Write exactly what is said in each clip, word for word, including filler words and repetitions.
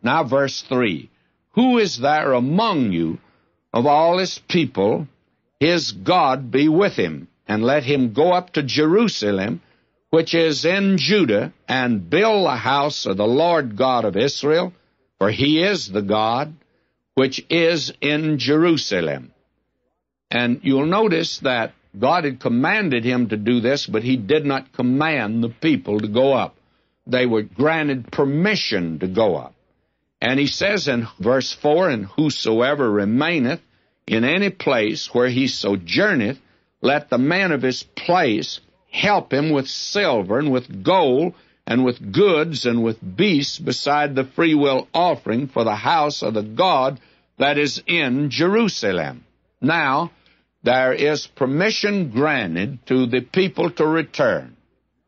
Now verse three. Who is there among you of all his people? His God be with him, and let him go up to Jerusalem, which is in Judah, and build the house of the Lord God of Israel, for he is the God which is in Jerusalem. And you'll notice that God had commanded him to do this, but he did not command the people to go up. They were granted permission to go up. And he says in verse four, And whosoever remaineth in any place where he sojourneth, let the man of his place help him with silver and with gold and with goods and with beasts, beside the freewill offering for the house of the God that is in Jerusalem. Now, there is permission granted to the people to return.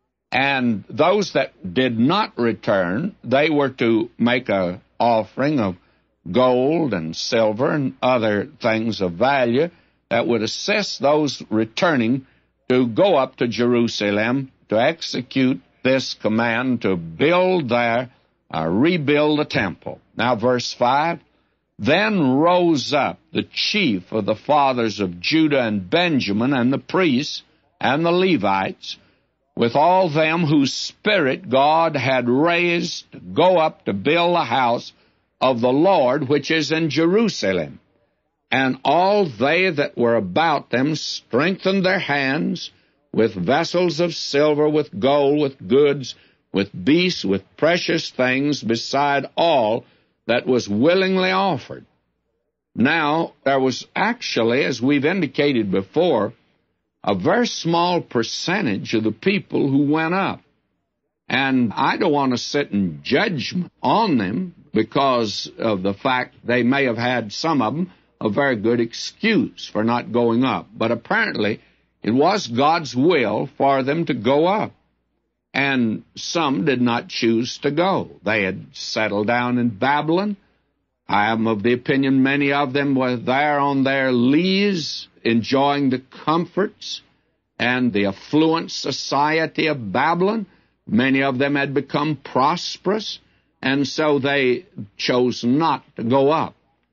And those that did not return, they were to make an offering of gold and silver and other things of value that would assist those returning to go up to Jerusalem to execute this command to build there, uh, rebuild the temple. Now, verse five, Then rose up the chief of the fathers of Judah and Benjamin, and the priests and the Levites, with all them whose spirit God had raised to go up to build the house of the Lord which is in Jerusalem. And all they that were about them strengthened their hands with vessels of silver, with gold, with goods, with beasts, with precious things, beside all that was willingly offered. Now, there was actually, as we've indicated before, a very small percentage of the people who went up. And I don't want to sit in judgment on them because of the fact they may have had, some of them, a very good excuse for not going up. But apparently, it was God's will for them to go up. And some did not choose to go. They had settled down in Babylon. I am of the opinion many of them were there on their lees, enjoying the comforts and the affluent society of Babylon. Many of them had become prosperous, and so they chose not to go up.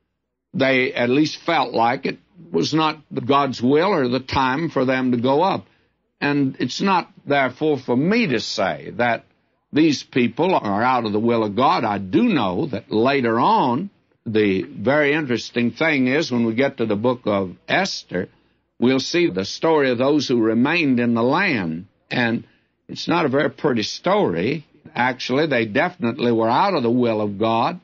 They at least felt like it was not God's will or the time for them to go up. And it's not, therefore, for me to say that these people are out of the will of God. I do know that later on, the very interesting thing is when we get to the book of Esther, we'll see the story of those who remained in the land. And it's not a very pretty story. Actually, they definitely were out of the will of God.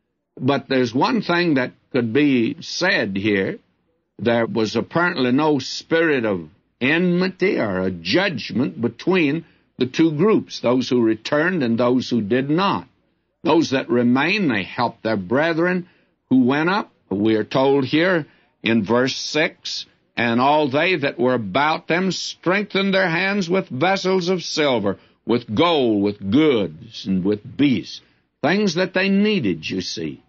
But there's one thing that could be said here. There was apparently no spirit of enmity or a judgment between the two groups, those who returned and those who did not. Those that remained, they helped their brethren who went up. We are told here in verse six, And all they that were about them strengthened their hands with vessels of silver, with gold, with goods, and with beasts, things that they needed, you see.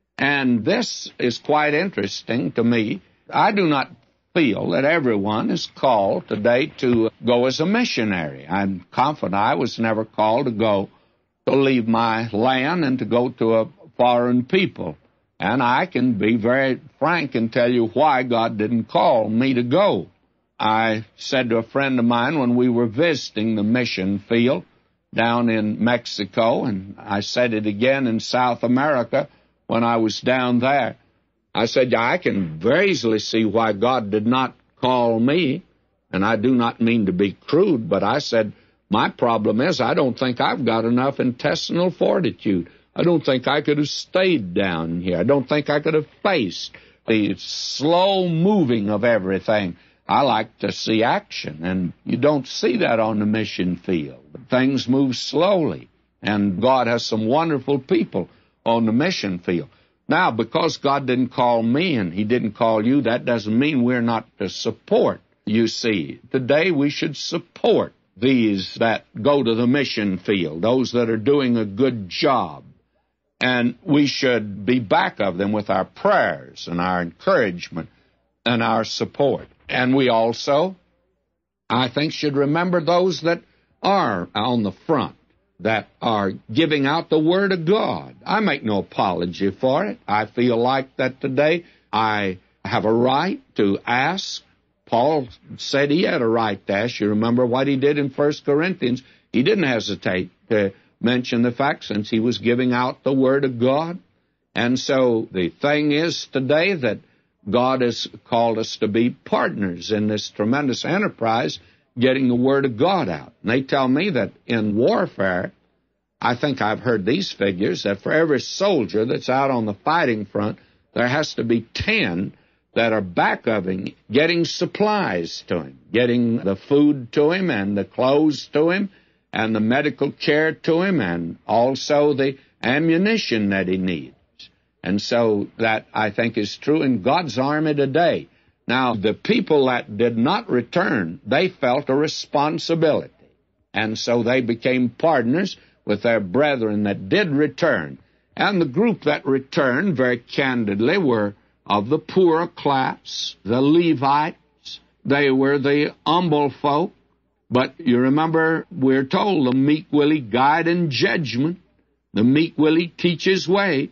And this is quite interesting to me. I do not feel that everyone is called today to go as a missionary. I'm confident I was never called to go to leave my land and to go to a foreign people. And I can be very frank and tell you why God didn't call me to go. I said to a friend of mine when we were visiting the mission field down in Mexico, and I said it again in South America when I was down there, I said, I can very easily see why God did not call me, and I do not mean to be crude, but I said, my problem is I don't think I've got enough intestinal fortitude. I don't think I could have stayed down here. I don't think I could have faced the slow moving of everything. I like to see action, and you don't see that on the mission field. Things move slowly, and God has some wonderful people on the mission field. Now, because God didn't call me and He didn't call you, that doesn't mean we're not to support. You see, today we should support these that go to the mission field, those that are doing a good job. And we should be back of them with our prayers and our encouragement and our support. And we also, I think, should remember those that are on the front. that are giving out the Word of God. I make no apology for it. I feel like that today I have a right to ask. Paul said he had a right to ask. You remember what he did in First Corinthians. He didn't hesitate to mention the fact since he was giving out the Word of God. And so the thing is today that God has called us to be partners in this tremendous enterprise, getting the Word of God out. And they tell me that in warfare, I think I've heard these figures, that for every soldier that's out on the fighting front, there has to be ten that are back of him, getting supplies to him, getting the food to him and the clothes to him and the medical care to him and also the ammunition that he needs. And so that, I think, is true in God's army today. Now, the people that did not return, they felt a responsibility. And so they became partners with their brethren that did return. And the group that returned, very candidly, were of the poorer class, the Levites. They were the humble folk. But you remember, we're told, the meek will he guide in judgment. The meek will he teach his way.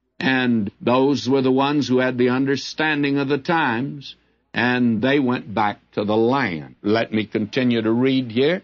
And those were the ones who had the understanding of the times, and they went back to the land. Let me continue to read here.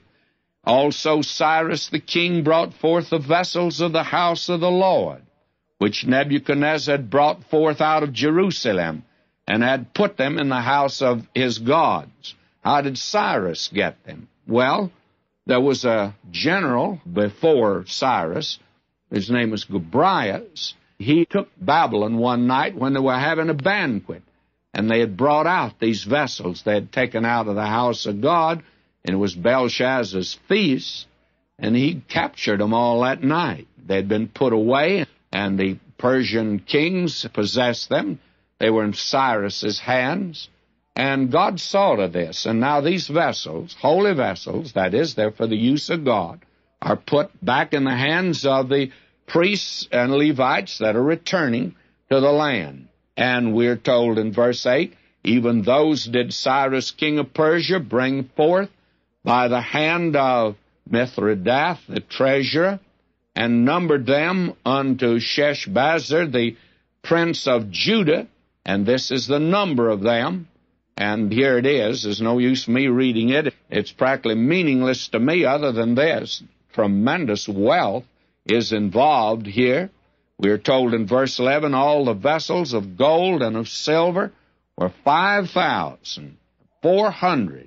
Also Cyrus the king brought forth the vessels of the house of the Lord, which Nebuchadnezzar had brought forth out of Jerusalem, and had put them in the house of his gods. How did Cyrus get them? Well, there was a general before Cyrus. His name was Gobryas. He took Babylon one night when they were having a banquet, and they had brought out these vessels they had taken out of the house of God, and it was Belshazzar's feast, and he captured them all that night. They had been put away, and the Persian kings possessed them. They were in Cyrus's hands, and God saw to this. And now these vessels, holy vessels, that is, they're for the use of God, are put back in the hands of the priests and Levites that are returning to the land. And we're told in verse eight, even those did Cyrus king of Persia bring forth by the hand of Mithridath the treasurer, and numbered them unto Sheshbazzar the prince of Judah, and this is the number of them. And here it is. There's no use me reading it. It's practically meaningless to me other than this. Tremendous wealth is involved here. We are told in verse eleven, all the vessels of gold and of silver were five thousand four hundred.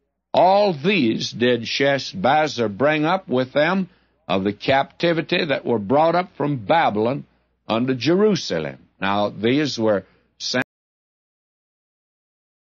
All these did Sheshbazzar bring up with them of the captivity that were brought up from Babylon unto Jerusalem. Now, these were